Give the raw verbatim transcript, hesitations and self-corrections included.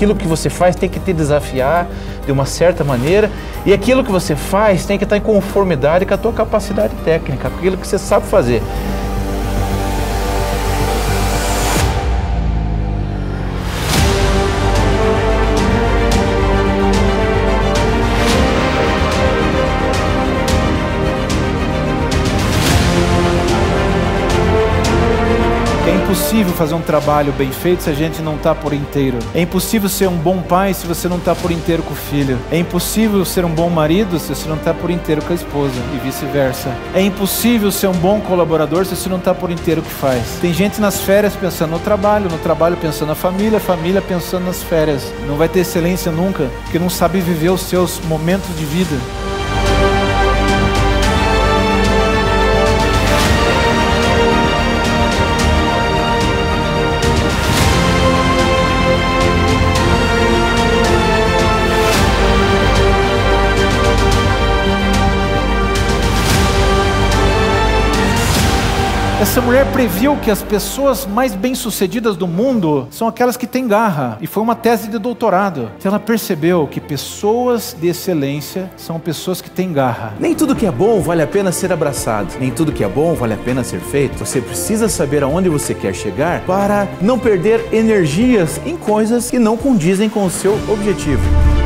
Aquilo que você faz tem que te desafiar de uma certa maneira, e aquilo que você faz tem que estar em conformidade com a tua capacidade técnica, com aquilo que você sabe fazer. É impossível fazer um trabalho bem feito se a gente não está por inteiro. É impossível ser um bom pai se você não está por inteiro com o filho. É impossível ser um bom marido se você não está por inteiro com a esposa e vice-versa. É impossível ser um bom colaborador se você não está por inteiro com o que faz. Tem gente nas férias pensando no trabalho, no trabalho pensando na família, família pensando nas férias. Não vai ter excelência nunca, porque não sabe viver os seus momentos de vida. Essa mulher previu que as pessoas mais bem-sucedidas do mundo são aquelas que têm garra. E foi uma tese de doutorado. Então ela percebeu que pessoas de excelência são pessoas que têm garra. Nem tudo que é bom vale a pena ser abraçado. Nem tudo que é bom vale a pena ser feito. Você precisa saber aonde você quer chegar para não perder energias em coisas que não condizem com o seu objetivo.